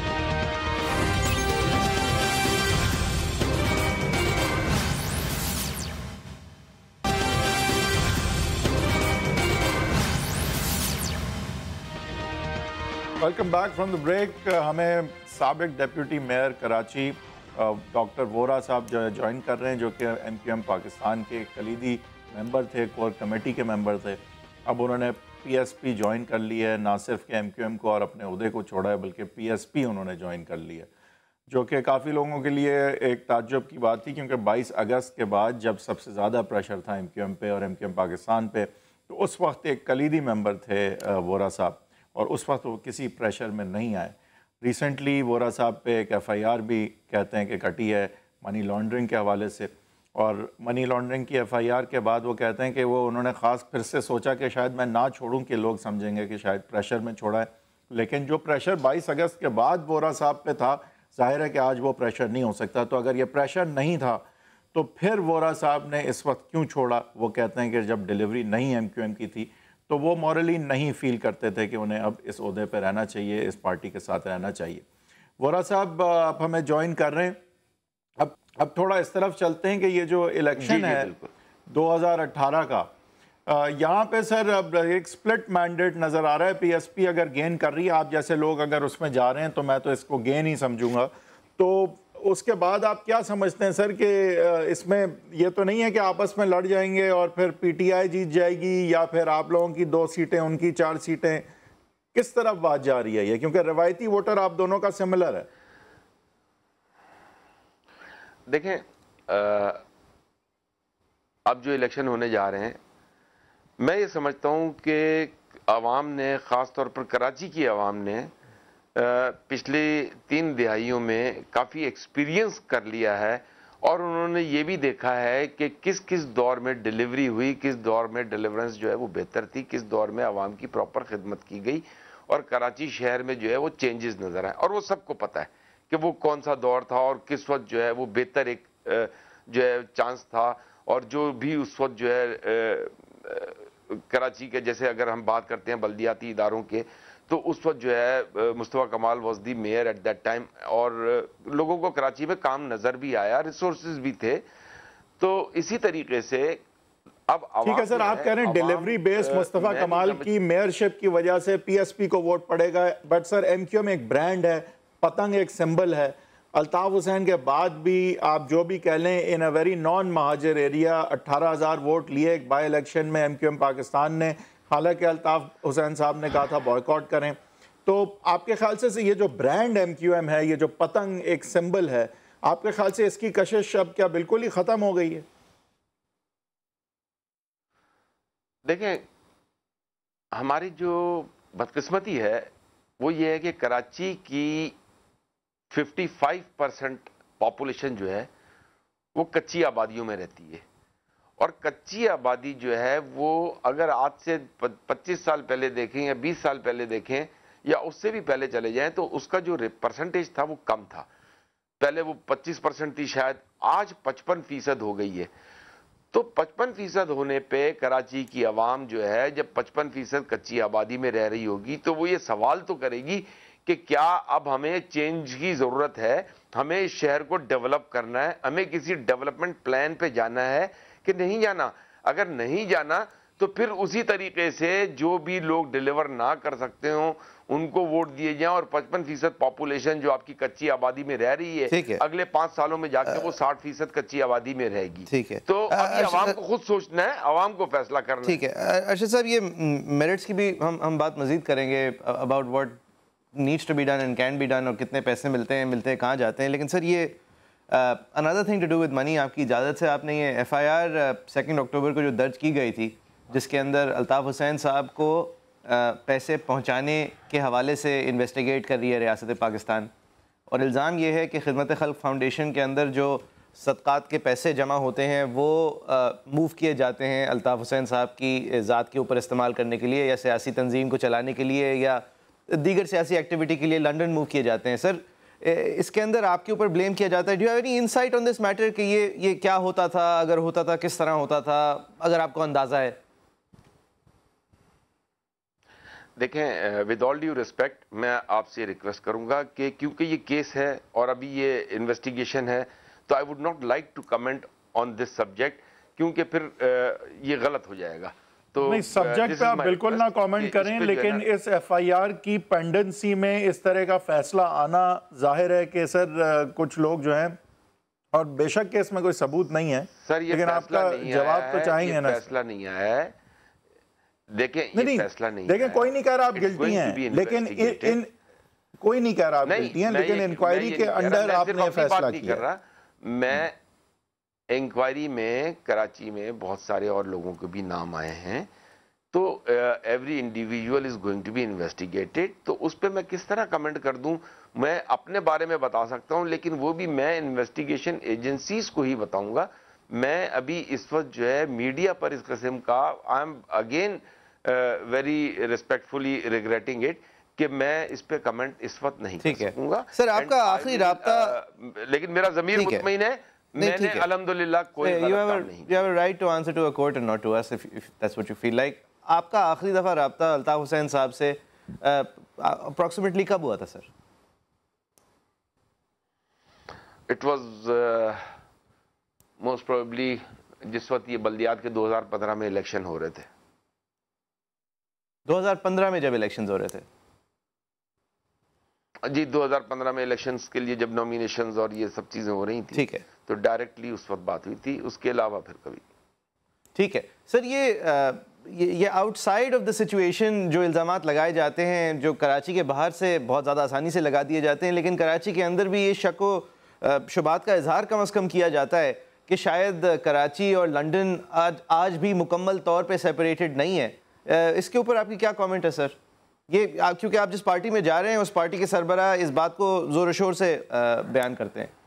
Welcome back from the break. हमें साबिक deputy mayor Karachi doctor Vora साहब जो है ज्वाइन कर रहे हैं, जो कि एमक्यूएम पाकिस्तान के कलीदी मेंबर थे, कोर कमेटी के मेंबर थे। अब उन्होंने पीएसपी ज्वाइन कर लिया है, ना सिर्फ के एमक्यूएम को और अपने उहदे को छोड़ा है, बल्कि पीएसपी उन्होंने ज्वाइन कर लिया है, जो कि काफ़ी लोगों के लिए एक ताज्जुब की बात थी, क्योंकि बाईस अगस्त के बाद जब सबसे ज़्यादा प्रेशर था एमक्यूएम पे और एमक्यूएम पाकिस्तान पे, तो उस वक्त एक कलीदी मेंबर थे वोरा साहब, और उस वक्त वो किसी प्रेशर में नहीं आए। रिसेंटली वोरा साहब पे एक एफ़ आई आर भी कहते हैं कि कटी है मनी लॉन्ड्रिंग के हवाले से, और मनी लॉन्ड्रिंग की एफ़ आई आर के बाद वो कहते हैं कि वो उन्होंने ख़ास फिर से सोचा कि शायद मैं ना छोड़ूं कि लोग समझेंगे कि शायद प्रेशर में छोड़ा है। लेकिन जो प्रेशर बाईस अगस्त के बाद वोरा साहब पे था, जाहिर है कि आज वो प्रेशर नहीं हो सकता। तो अगर ये प्रेशर नहीं था तो फिर वोरा साहब ने इस वक्त क्यों छोड़ा? वो कहते हैं कि जब डिलीवरी नहीं एमक्यूएम की थी तो वो मॉरली नहीं फील करते थे कि उन्हें अब इस ओहदे पर रहना चाहिए, इस पार्टी के साथ रहना चाहिए। वोरा साहब आप हमें ज्वाइन कर रहे हैं। अब अब थोड़ा इस तरफ चलते हैं कि ये जो इलेक्शन है दो हज़ार अठारह का, यहाँ पे सर अब एक स्प्लिट मैंडेट नज़र आ रहा है। पीएसपी अगर गेन कर रही है, आप जैसे लोग अगर उसमें जा रहे हैं, तो मैं तो इसको गेन ही समझूंगा। तो उसके बाद आप क्या समझते हैं सर कि इसमें ये तो नहीं है कि आपस में लड़ जाएंगे और फिर पीटीआई जीत जाएगी, या फिर आप लोगों की दो सीटें उनकी चार सीटें, किस तरफ बात जा रही है ये? क्योंकि रवायती वोटर आप दोनों का सिमिलर है। देखें, अब जो इलेक्शन होने जा रहे हैं, मैं ये समझता हूँ कि आवाम ने, ख़ास तौर पर कराची की आवाम ने पिछले तीन दिहाइयों में काफ़ी एक्सपीरियंस कर लिया है, और उन्होंने ये भी देखा है कि किस किस दौर में डिलीवरी हुई, किस दौर में डिलीवरेंस जो है वो बेहतर थी, किस दौर में आवाम की प्रॉपर खिदमत की गई, और कराची शहर में जो है वो चेंजेस नज़र आए। और वो सबको पता है कि वो कौन सा दौर था और किस वक्त जो है वो बेहतर एक जो है चांस था, और जो भी उस वक्त जो है कराची के, जैसे अगर हम बात करते हैं बल्दियाती इदारों के, तो उस वक्त जो है Mustafa Kamal was the mayor at that time, और लोगों को कराची में काम नज़र भी आया, रिसोर्सेज भी थे। तो इसी तरीके से अब ठीक है सर, आप कह रहे हैं डिलीवरी बेस्ड मुस्तफ़ा कमाल की मेयरशिप की वजह से पीएसपी को वोट पड़ेगा, बट सर एमक्यूएम एक ब्रांड है, पतंग एक सिंबल है। अल्ताफ़ हुसैन के बाद भी आप जो भी कह लें, in a very non Mohajir area अट्ठारह हज़ार वोट लिए एक बाई इलेक्शन में एमक्यूएम पाकिस्तान ने, हालांकि अल्ताफ़ हुसैन साहब ने कहा था बॉयकॉट करें। तो आपके ख्याल से ये जो ब्रांड एमक्यूएम है, ये जो पतंग एक सिंबल है, आपके ख्याल से इसकी कशिश अब क्या बिल्कुल ही ख़त्म हो गई है? देखें, हमारी जो बदकिस्मती है वो ये है कि कराची की पचपन परसेंट पॉपुलेशन जो है वो कच्ची आबादियों में रहती है, और कच्ची आबादी जो है वो अगर आज से पच्चीस साल पहले देखें या बीस साल पहले देखें या उससे भी पहले चले जाएं तो उसका जो परसेंटेज था वो कम था। पहले वो पच्चीस परसेंट थी शायद, आज पचपन फीसद हो गई है। तो पचपन फीसद होने पे कराची की आवाम जो है जब पचपन फीसद कच्ची आबादी में रह रही होगी तो वो ये सवाल तो करेगी कि क्या अब हमें चेंज की जरूरत है, हमें इस शहर को डेवलप करना है, हमें किसी डेवलपमेंट प्लान पे जाना है कि नहीं जाना। अगर नहीं जाना तो फिर उसी तरीके से जो भी लोग डिलीवर ना कर सकते हो उनको वोट दिए जाएं और पचपन फीसद पॉपुलेशन जो आपकी कच्ची आबादी में रह रही है, है। अगले पांच सालों में जाकर वो साठ फीसद कच्ची आबादी में रहेगी। ठीक है, तो अभी आवाम को खुद सोचना है, आवाम को फैसला करना है। ठीक है अर्शद साहब, ये मेरिट्स की भी हम हम बात मजीद करेंगे about what needs to be done and can be done और कितने पैसे मिलते हैं मिलते हैं कहाँ जाते हैं। लेकिन सर ये another thing to do with money, आपकी इजाज़त से आपने ये F I R second October को जो दर्ज की गई थी जिसके अंदर अल्ताफ़ हुसैन साहब को आ, पैसे पहुंचाने के हवाले से इन्वेस्टिगेट कर रही है रियासत पाकिस्तान, और इल्ज़ाम ये है कि खिदमत खल्क़ फाउंडेशन के अंदर जो सदक़ात के पैसे जमा होते हैं वो मूव किए जाते हैं अल्ताफ़ हुसैन साहब की ज़ात के ऊपर इस्तेमाल करने के लिए या सियासी तंजीम को चलाने के लिए या दीगर सियासी एक्टिविटी के लिए लंदन मूव किए जाते हैं। सर इसके अंदर आपके ऊपर ब्लेम किया जाता है। Do you have any insight on this matter कि ये ये क्या होता था, अगर होता था किस तरह होता था, अगर आपको अंदाज़ा है? देखें, विद ऑल ड्यू रिस्पेक्ट मैं आपसे रिक्वेस्ट करूंगा कि क्योंकि ये केस है और अभी ये इन्वेस्टिगेशन है तो I would not like to comment on this subject, क्योंकि फिर ये गलत हो जाएगा। तो नहीं, सब्जेक्ट पे आप बिल्कुल ना कमेंट करें, लेकिन इस एफ आई आर की पेंडेंसी में इस तरह का फैसला आना जाहिर है कि सर कुछ लोग जो हैं, और बेशक के इसमें कोई सबूत नहीं है सर, ये लेकिन आपका जवाब तो चाहिए ना। फैसला नहीं आया है, देखें ये नहीं, फैसला नहीं, देखें कोई नहीं कह रहा आप गिल्टी हैं, लेकिन इन कोई नहीं कह रहा आप गिल्टी हैं, लेकिन इंक्वायरी के अंडर आपने फैसला किया। मैं इंक्वायरी में कराची में बहुत सारे और लोगों के भी नाम आए हैं, तो every individual is going to be investigated. तो उस पर मैं किस तरह कमेंट कर दूं? मैं अपने बारे में बता सकता हूं, लेकिन वो भी मैं इन्वेस्टिगेशन एजेंसीज को ही बताऊंगा। मैं अभी इस वक्त जो है मीडिया पर इस किस्म का, I am again very respectfully regretting it कि मैं इस पे कमेंट इस वक्त नहीं कर सकूंगा। सर आपका आखिरी राब्ता, लेकिन मेरा ज़मीर मुतमईन है, मैंने अल्हम्दुलिल्लाह कोई गलत काम नहीं। You have a right to answer to a court and not to us if, if that's what you feel like. आपका आखिरी दफा राब्ता अल्ताफ हुसैन साहब से अप्रोक्सीमेटली कब हुआ था sir? It was most probably जिस वक्त ये बल्दियात के दो हज़ार पंद्रह में इलेक्शन हो रहे थे। दो हज़ार पंद्रह में जब इलेक्शंस हो रहे थे? जी, दो हज़ार पंद्रह में इलेक्शंस के लिए जब नॉमिनेशंस और ये सब चीजें हो रही थी, ठीक है, तो डायरेक्टली उस वक्त बात हुई थी, उसके अलावा फिर कभी। ठीक है सर, ये आ, ये, ये आउटसाइड ऑफ द सिचुएशन जो इल्ज़ामात लगाए जाते हैं, जो कराची के बाहर से बहुत ज़्यादा आसानी से लगा दिए जाते हैं, लेकिन कराची के अंदर भी ये शक व शुबात का इजहार कम अज़ कम किया जाता है कि शायद कराची और लंदन आज आज भी मुकम्मल तौर पर सेपरेटेड नहीं है। इसके ऊपर आपकी क्या कॉमेंट है सर? ये क्योंकि आप जिस पार्टी में जा रहे हैं उस पार्टी के सरबराह इस बात को जोर शोर से बयान करते हैं।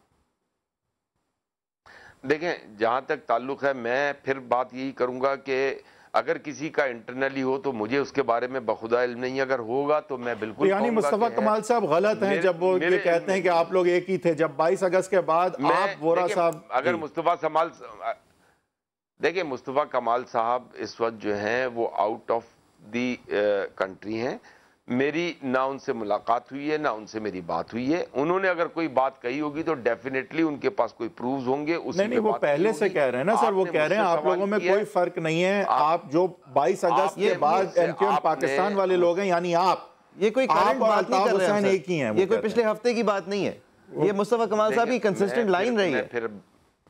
देखें, जहां तक ताल्लुक है, मैं फिर बात यही करूंगा कि अगर किसी का इंटरनली हो तो मुझे उसके बारे में बखुदा इल्म नहीं, अगर होगा तो मैं बिल्कुल। यानी मुस्तफा कमाल साहब गलत हैं जब वो ये कहते हैं कि आप लोग एक ही थे जब बाईस अगस्त के बाद आप वोरा साहब। अगर मुस्तफा कमाल, देखिए मुस्तफा कमाल साहब इस वक्त जो हैं वो आउट ऑफ दी कंट्री हैं। मेरी ना उनसे मुलाकात हुई है ना उनसे मेरी बात हुई है। उन्होंने अगर कोई बात कही होगी तो डेफिनेटली उनके पास कोई प्रूफ्स होंगे। नहीं नहीं, वो पहले से कह रहे हैं ना सर, वो कह रहे हैं आप लोगों में कोई फर्क नहीं है। आप जो बाईस अगस्त के बाद एमक्यूएम पाकिस्तान वाले लोग हैं, यानी आप, ये कोई करंट बात नहीं कर रहे हैं, एक ही हैं, ये कोई पिछले हफ्ते की बात नहीं है। ये मुस्तफा कमाल साहब की कंसिस्टेंट लाइन रही है। फिर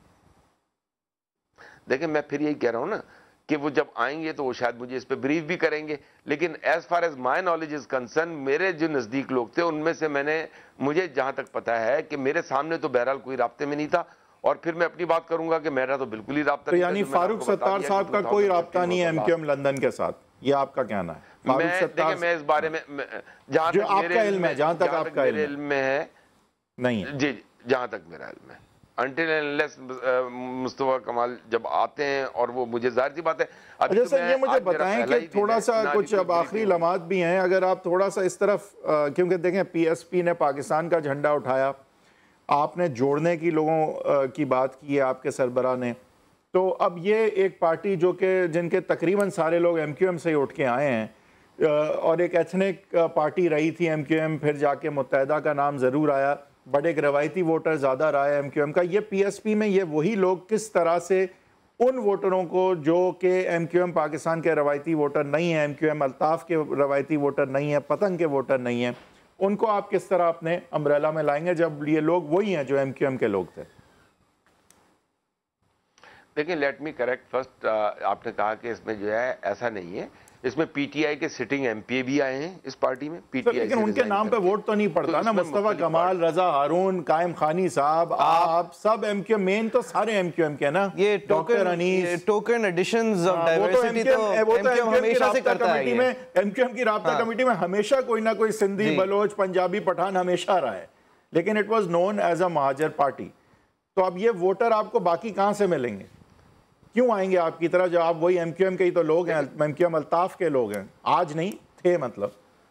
देखिए, मैं फिर यही कह रहा हूं ना कि वो जब आएंगे तो वो शायद मुझे इस पे ब्रीफ भी करेंगे, लेकिन as far as my knowledge is concern, मेरे जो नजदीक लोग थे उनमें से मैंने, मुझे जहां तक पता है कि मेरे सामने तो बहरहाल कोई राब्ते में नहीं था। और फिर मैं अपनी बात करूंगा कि मेरा तो बिल्कुल ही राब्ता नहीं। यानी फारूक सत्तार साहब का कोई राब्ता नहीं है एमक्यूएम लंदन के साथ, ये आपका कहना है? मैं देखिए, मैं इस बारे में जहां तक आपका इल्म है, जहां तक आपका इल्म है नहीं है, जी, जहां तक मेरा इल्म है अनटिल अनलेस मुस्तफा कमाल जब आते हैं, और वो मुझे जाहिर सी बात है। अच्छा सर, ये मुझे बताएं कि थोड़ा सा कुछ अब आखिरी लम्हात भी हैं, अगर आप थोड़ा सा इस तरफ, क्योंकि देखें पीएसपी ने पाकिस्तान का झंडा उठाया, आपने जोड़ने की लोगों की बात की है आपके सरबराह ने, तो अब ये एक पार्टी जो कि जिनके तकरीबन सारे लोग एम क्यू एम से ही उठ के आए हैं, और एक एथनिक पार्टी रही थी एम क्यू एम, फिर जाके मुत्तहदा का नाम ज़रूर आया, बट एक रवायती वोटर ज़्यादा रहा है एम क्यू एम का। ये पी एस पी में ये वही लोग किस तरह से उन वोटरों को जो कि एम क्यू एम पाकिस्तान के रवायती वोटर नहीं हैं, एम क्यू एम अल्ताफ़ के रवायती वोटर नहीं हैं, पतंग के वोटर नहीं हैं, उनको आप किस तरह अपने अम्ब्रेला में लाएंगे जब ये लोग वही हैं जो एम क्यू एम के लोग थे? देखिए, लेट मी करेक्ट फर्स्ट, आपने कहा कि इसमें जो है ऐसा नहीं है, इसमें पीटीआई के सिटिंग एमपी भी आए हैं इस पार्टी में। पीटीआई लेकिन उनके नाम पे वोट तो नहीं पड़ता ना, मुस्तफा कमाल, रजा हारून, कायम खानी साहब, आप सब एमक्यूएम, मेन तो सारे एमक्यूएम के ना, ये token Anis token additions of diversity तो एमक्यूएम हमेशा से करता है। में एमक्यूएम की राब्ता कमेटी में हमेशा कोई ना कोई सिंधी, बलोच, पंजाबी, पठान हमेशा रहा है, लेकिन it was known as a Mohajir party. तो अब ये वोटर आपको बाकी कहां से मिलेंगे? क्यों आएंगे आपकी तरह, जो आप वही एमक्यूएम के ही तो लोग हैं, एमक्यूएम अल्ताफ के लोग हैं, आज नहीं थे। मतलब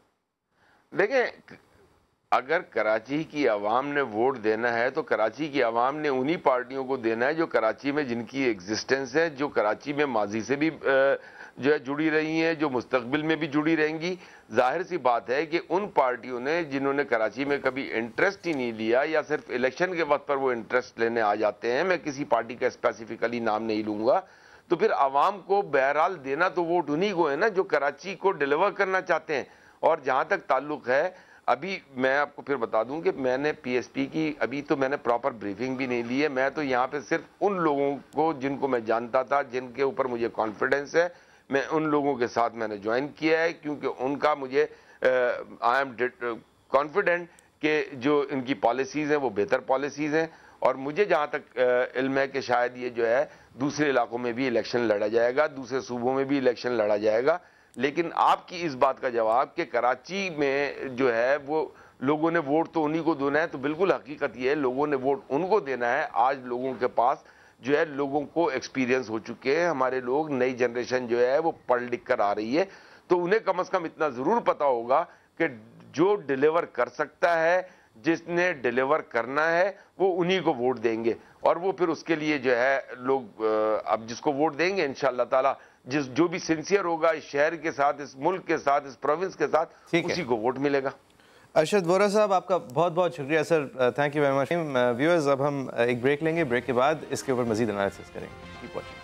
देखें, अगर कराची की आवाम ने वोट देना है तो कराची की आवाम ने उन्हीं पार्टियों को देना है जो कराची में जिनकी एग्जिस्टेंस है, जो कराची में माजी से भी जो है जुड़ी रही हैं, जो मुस्तकबिल में भी जुड़ी रहेंगी। जाहिर सी बात है कि उन पार्टियों ने जिन्होंने कराची में कभी इंटरेस्ट ही नहीं लिया, या सिर्फ इलेक्शन के वक्त पर वो इंटरेस्ट लेने आ जाते हैं, मैं किसी पार्टी का स्पेसिफिकली नाम नहीं लूंगा, तो फिर आवाम को बहरहाल देना तो वोट उन्हीं को है ना जो कराची को डिलीवर करना चाहते हैं। और जहां तक ताल्लुक है, अभी मैं आपको फिर बता दूं कि मैंने पीएसपी की अभी तो मैंने प्रॉपर ब्रीफिंग भी नहीं ली है। मैं तो यहाँ पे सिर्फ उन लोगों को जिनको मैं जानता था, जिनके ऊपर मुझे कॉन्फिडेंस है, मैं उन लोगों के साथ मैंने ज्वाइन किया है, क्योंकि उनका मुझे आई एम कॉन्फिडेंट कि जो इनकी पॉलिसीज़ हैं वो बेहतर पॉलिसीज़ हैं। और मुझे जहाँ तक इल्म है कि शायद ये जो है दूसरे इलाकों में भी इलेक्शन लड़ा जाएगा, दूसरे सूबों में भी इलेक्शन लड़ा जाएगा। लेकिन आपकी इस बात का जवाब कि कराची में जो है वो लोगों ने वोट तो उन्हीं को देना है, तो बिल्कुल हकीकत ये है, लोगों ने वोट उनको देना है। आज लोगों के पास जो है, लोगों को एक्सपीरियंस हो चुके हैं, हमारे लोग, नई जनरेशन जो है वो पढ़ लिख कर आ रही है, तो उन्हें कम से कम इतना जरूर पता होगा कि जो डिलीवर कर सकता है, जिसने डिलीवर करना है, वो उन्हीं को वोट देंगे। और वो फिर उसके लिए जो है लोग अब जिसको वोट देंगे इंशाअल्लाह ताला, जिस जो भी सिंसियर होगा इस शहर के साथ, इस मुल्क के साथ, इस प्रोविंस के साथ, उसी को वोट मिलेगा। अरशद वोरा साहब, आपका बहुत बहुत शुक्रिया sir, thank you very much. Viewers, अब हम एक ब्रेक लेंगे, ब्रेक के बाद इसके ऊपर मजीद एनालिसिस करेंगे। Keep watching.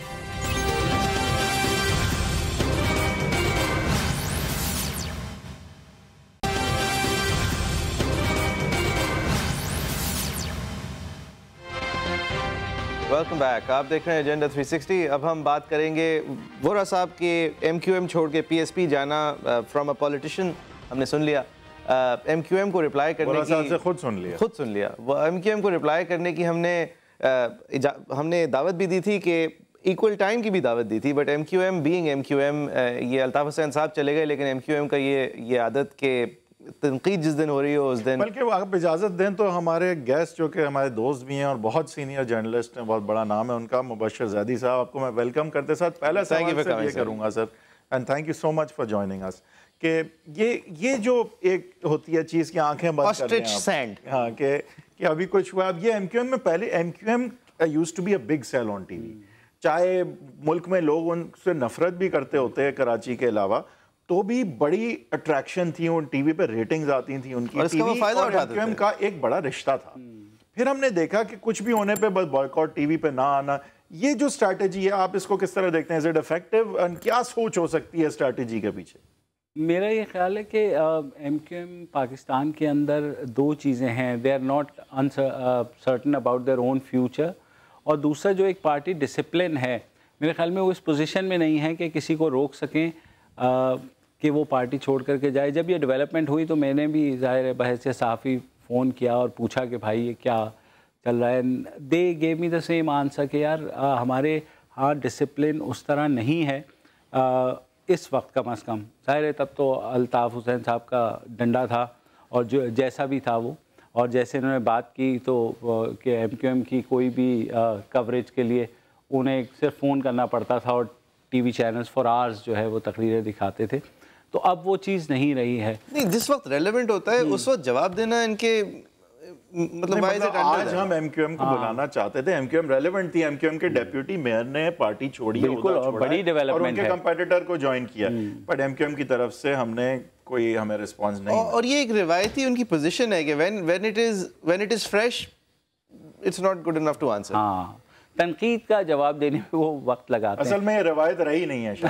वेलकम बैक, आप देख रहे हैं एजेंडा थ्री सिक्सटी। अब हम बात करेंगे वोरा साहब के एमक्यूएम छोड़ के पीएसपी जाना फ्रॉम अ पॉलिटिशियन, हमने सुन लिया। एम क्यू एम को रिप्लाई करने की से खुद सुन लिया खुद सुन लिया वो एम क्यू एम को रिप्लाई करने की हमने आ, हमने दावत भी दी थी कि इक्वल टाइम की भी दावत दी थी, but M Q M being M Q M, ये अल्ताफ़ हुसैन साहब चले गए, लेकिन एम क्यू एम का ये ये आदत के तनकीद जिस दिन हो रही हो उस दिन, बल्कि आप इजाज़त दें तो हमारे गेस्ट जो कि हमारे दोस्त भी हैं और बहुत सीनियर जर्नलिस्ट हैं, बहुत बड़ा नाम है उनका, मुबश्शिर ज़ैदी साहब, आपको मैं वेलकम करते साथ पहला सवाल सिर्फ ये करूँगा sir, and thank you so much for joining us, कि ये ये जो एक होती है चीज़ की आंखें बंद कर रहे हैं, हाँ, कि कि अभी कुछ हुआ। अब ये एमक्यूएम में पहले MQM used to be a big sell on TV, चाहे मुल्क में लोग उनसे नफरत भी करते होते हैं कराची के अलावा, तो भी बड़ी अट्रैक्शन थी, उन टीवी पे रेटिंग्स आती थी उनकी, और टीवी और एमक्यूएम का एक बड़ा रिश्ता था। फिर हमने देखा कि कुछ भी होने पे बस बॉयकॉट, टीवी पे ना आना, ये जो स्ट्रैटेजी है आप इसको किस तरह देखते हैं? इज इट इफेक्टिव एंड क्या सोच हो सकती है स्ट्रैटेजी के पीछे? मेरा ये ख्याल है कि एम क्यू एम पाकिस्तान के अंदर दो चीज़ें हैं, they are not uncertain about their own future, और दूसरा जो एक पार्टी डिसिप्लिन है, मेरे ख्याल में वो इस पोजीशन में नहीं है कि किसी को रोक सकें uh, कि वो पार्टी छोड़ करके जाए। जब ये डेवलपमेंट हुई तो मैंने भी ज़ाहिर है बहस सहाफ़ी फ़ोन किया और पूछा कि भाई ये क्या चल रहा है। They gave me the same answer कि यार आ, हमारे हाँ डिसिप्लिन उस तरह नहीं है आ, इस वक्त कम अज़ कम। ज़ाहिर है तब तो अल्ताफ़ हुसैन साहब का डंडा था और जो जैसा भी था वो, और जैसे इन्होंने बात की तो कि एम क्यू एम की कोई भी कवरेज के लिए उन्हें सिर्फ फ़ोन करना पड़ता था और टीवी चैनल्स फॉर आवर्स जो है वो तकरीरें दिखाते थे, तो अब वो चीज़ नहीं रही है। नहीं, जिस वक्त रेलेवेंट होता है उस वक्त जवाब देना इनके मतलब, मतलब आज हम एमक्यूएम को बुलाना चाहते थे, एमक्यूएम रेलेवेंट थी, एमक्यूएम के डेप्यूटी मेयर ने पार्टी छोड़ी, बिल्कुल, और बड़ी डेवलपमेंट है, उनके कंपेटिटर को ज्वाइन किया, बट एमक्यूएम की तरफ से हमने कोई हमें रिस्पांस नहीं। और, और ये एक रिवायती उनकी पोजीशन है कि when when it is when it is fresh it's not good enough to answer. हाँ, तनकीद का जवाब देने में वो वक्त लगाते हैं। असल में ये रिवायत रही नहीं है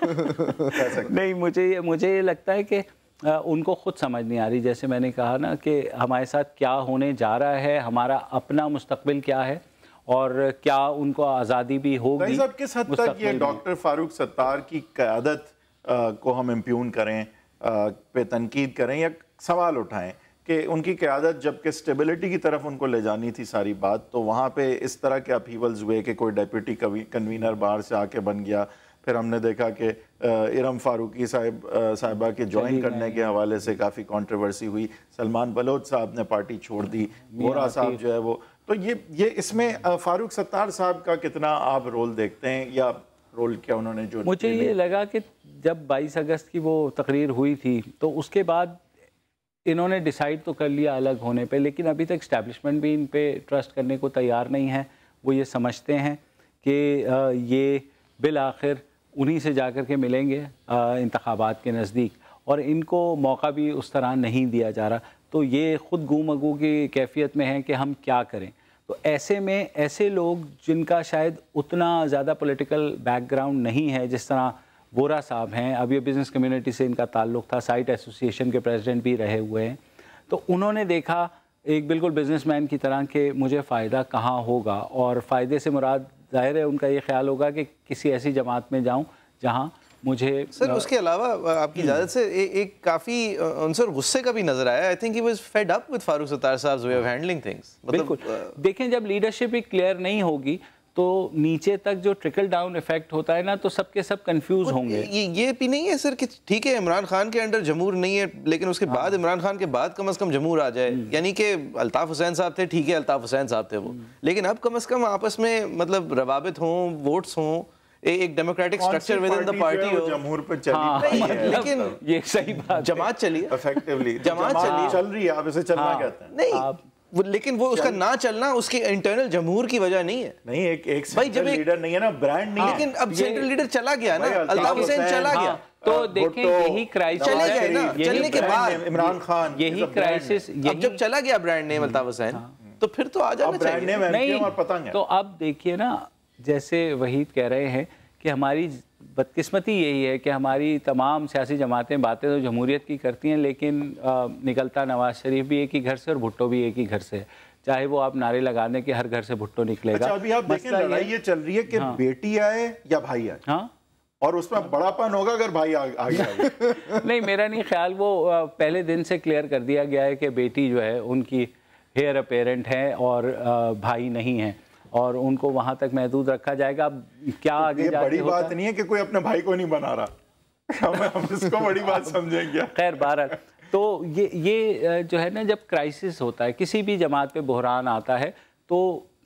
शायद। नहीं, मुझे मुझे ये लगता है कि आ, उनको खुद समझ नहीं आ रही, जैसे मैंने कहा ना कि हमारे साथ क्या होने जा रहा है, हमारा अपना मुस्तकबिल क्या है और क्या उनको आज़ादी भी होगी। साहब, किस हद तक ये डॉक्टर फारूक सत्तार की क़यादत को हम इम्प्यून करें, आ, पे तनकीद करें या सवाल उठाएं कि उनकी क़यादत जबकि स्टेबिलिटी की तरफ उनको ले जानी थी सारी बात, तो वहाँ पे इस तरह के अपहीवल्स हुए कि कोई डेप्यूटी कन्वीनर बाहर से आके बन गया, फिर हमने देखा कि इरम फारूकी साहिब साहिबा के ज्वाइन करने के हवाले से काफ़ी कंट्रोवर्सी हुई, सलमान बलोच साहब ने पार्टी छोड़ दी, वोरा साहब जो है वो, तो ये ये इसमें फारूक सत्तार साहब का कितना आप रोल देखते हैं या रोल क्या उन्होंने जो? मुझे ये लगा कि जब बाईस अगस्त की वो तकरीर हुई थी तो उसके बाद इन्होंने डिसाइड तो कर लिया अलग होने पे, लेकिन अभी तक इस्टेब्लिशमेंट भी इन पे ट्रस्ट करने को तैयार नहीं है। वो ये समझते हैं कि ये बिल आखिर उन्हीं से जाकर के मिलेंगे इंतखाबात के नज़दीक, और इनको मौका भी उस तरह नहीं दिया जा रहा, तो ये ख़ुद गू-मगू की कैफियत में है कि हम क्या करें। तो ऐसे में ऐसे लोग जिनका शायद उतना ज़्यादा पॉलिटिकल बैकग्राउंड नहीं है, जिस तरह वोरा साहब हैं, अब ये बिज़नेस कम्युनिटी से इनका ताल्लुक़ था, साइट एसोसिएशन के प्रेसिडेंट भी रहे हुए हैं, तो उन्होंने देखा एक बिल्कुल बिजनेसमैन की तरह कि मुझे फ़ायदा कहाँ होगा, और फ़ायदे से मुराद ज़ाहिर है उनका ये ख्याल होगा कि किसी ऐसी जमात में जाऊँ जहाँ मुझे। सर उसके अलावा आपकी इजाज़त से ए, एक काफ़ी अंसर गुस्से का भी नज़र आया। I think he was fed up with Farooq Sattar साहब वे ऑफ हैंडलिंग थिंग्स। बिल्कुल, देखें जब लीडरशिप ही क्लियर नहीं होगी तो नीचे तक जो ट्रिकल डाउन इफेक्ट होता है ना, तो सबके सब कंफ्यूज होंगे। ये ये भी नहीं है सर कि ठीक है इमरान खान के अंडर जमहूर नहीं है, लेकिन उसके हाँ। बाद इमरान खान के बाद कम अज़ कम जमहूर आ जाए, यानी कि अल्ताफ़ हुसैन साहब थे, ठीक है अल्ताफ़ हुसैन साहब थे वो, लेकिन अब कम अज़ कम आपस में मतलब रवाबित हों, वोट्स हों, एक democratic structure within the party हो। जमहूर पे चली हाँ, है। लेकिन ये सही बात, जमात चली है इफेक्टिवली, जमात चली चल रही है, आप इसे चलना कहते हैं नहीं, लेकिन वो उसका ना चलना उसके इंटरनल जमहूर की वजह नहीं है। नहीं, एक एक सेंट्रल लीडर नहीं है ना, ब्रांड नहीं है, लेकिन अब सेंट्रल लीडर चला गया ना, अल्ताफ हुसैन चला गया, तो देखें यही क्राइसिस चले गए ना, चलने के बाद इमरान खान, यही क्राइसिस, अब जब चला गया ब्रांड नेम अल्ताफ हुसैन, तो फिर तो आ जाना चाहिए। नहीं, तो अब देखिए ना, जैसे वहीद कह रहे हैं कि हमारी बदकिस्मती यही है कि हमारी तमाम सियासी जमातें बातें तो जमहूरियत की करती हैं, लेकिन आ, निकलता नवाज शरीफ भी एक ही घर से और भुट्टो भी एक ही घर से, चाहे वो आप नारे लगा दें कि हर घर से भुट्टो निकलेगा। अच्छा, अभी आप देखें लड़ाई ये चल रही है कि हाँ। बेटी आए या भाई आए, हाँ? और उसमें बड़ापन होगा अगर भाई आगे आए। नहीं, मेरा नहीं ख्याल, वो पहले दिन से क्लियर कर दिया गया है कि बेटी जो है उनकी हेयर अपेरेंट है और भाई नहीं है, और उनको वहां तक महदूद रखा जाएगा। अब क्या आगे ये जाके बड़ी बात नहीं है कि कोई अपने भाई को नहीं बना रहा, हम, हम इसको बड़ी बात समझेंगे। खैर बहरहाल, तो ये ये जो है ना, जब क्राइसिस होता है, किसी भी जमात पे बहरान आता है, तो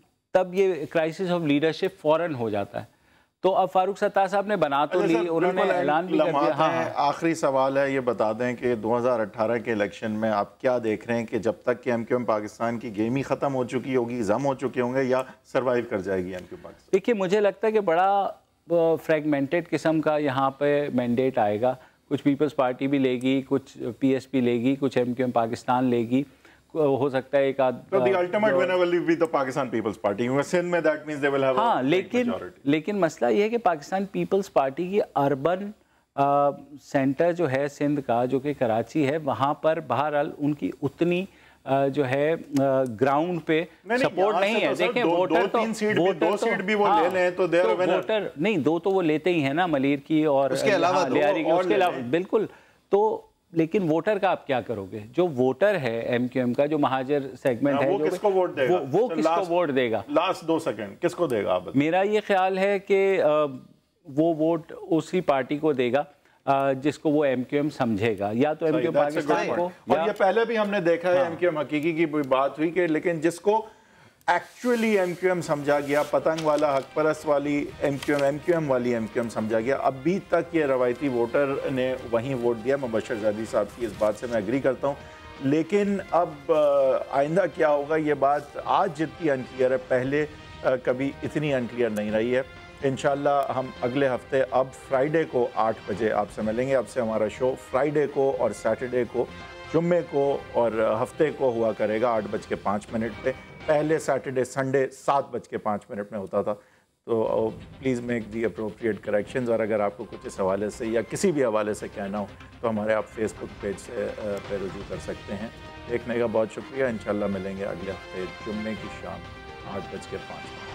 तब ये क्राइसिस ऑफ लीडरशिप फौरन हो जाता है। तो अब फारूक सत्तार साहब ने बना तो ली, उन्होंने ऐलान भी कर दिया। हाँ, आखिरी सवाल है, ये बता दें कि दो हज़ार अठारह के इलेक्शन में आप क्या देख रहे हैं कि जब तक कि एमक्यूएम पाकिस्तान की गेम ही ख़त्म हो चुकी होगी, जम हो चुके होंगे, या सरवाइव कर जाएगी एमक्यूएम पाकिस्तान? देखिए, मुझे लगता है कि बड़ा फ्रेगमेंटेड किस्म का यहाँ पे मैंडेट आएगा। कुछ पीपल्स पार्टी भी लेगी, कुछ पी एस पी लेगी, कुछ एमक्यूएम पाकिस्तान लेगी, हो सकता है एक आध तो the ultimate winner will be the Pakistan People's Party. Sindh में that means they will have हाँ, लेकिन लेकिन मसला ये है कि पाकिस्तान पीपल्स पार्टी की अर्बन सेंटर जो है सिंध का, जो कि कराची है, वहाँ पर बहरहाल उनकी उतनी आ, जो है ग्राउंड पे सपोर्ट नहीं है। देखें, वोटर तो दो सीट भी वो ले लें तो देयर वोटर नहीं, दो तो वो लेते ही है ना, मलीर की और उसके अलावा उसके अलावा बिल्कुल। तो लेकिन वोटर का आप क्या करोगे? जो वोटर है एमक्यूएम का, जो महाजर सेगमेंट है, वो किसको वोट देगा? वो, वो किसको वोट देगा? लास्ट दो सेकंड किसको देगा आप? मेरा ये ख्याल है कि वो वोट उसी पार्टी को देगा जिसको वो एमक्यूएम समझेगा, या तो एमक्यूएम पाकिस्तान को, और ये पहले भी हमने देखा है एमक्यूएम हकीकी की बात हुई कि, लेकिन जिसको एक्चुअली एमक्यूएम समझा गया, पतंग वाला हक परस्त वाली एमक्यूएम एमक्यूएम वाली एमक्यूएम समझा गया, अभी तक ये रवायती वोटर ने वहीं वोट दिया। मुबशर ज़ैदी साहब की इस बात से मैं एग्री करता हूँ, लेकिन अब आइंदा क्या होगा ये बात आज जितनी अनक्लियर है, पहले कभी इतनी अनक्लियर नहीं रही है। इंशाल्लाह हम अगले हफ्ते अब फ्राइडे को आठ बजे आपसे मिलेंगे। अब से हमारा शो फ्राइडे को और सैटरडे को, जुम्मे को और हफ्ते को हुआ करेगा आठ बज के पाँच मिनट पे। पहले सैटरडे संडे सात बज के पाँच मिनट में होता था। तो please make the appropriate corrections, और अगर आपको कुछ इस हवाले से या किसी भी हवाले से कहना हो तो हमारे आप फेसबुक पेज से पे रुजू कर सकते हैं। देखने का बहुत शुक्रिया। इंशाल्लाह मिलेंगे अगले हफ्ते जुम्मे की शाम आठ बज के पाँच मिनट।